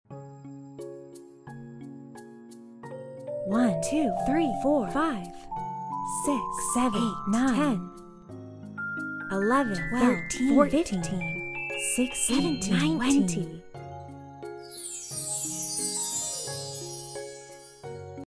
1, 2, 3, 4, 5, 6, 7, 8, 9, 10, 11, 12, 13, 14, 15, 16, 17, 20,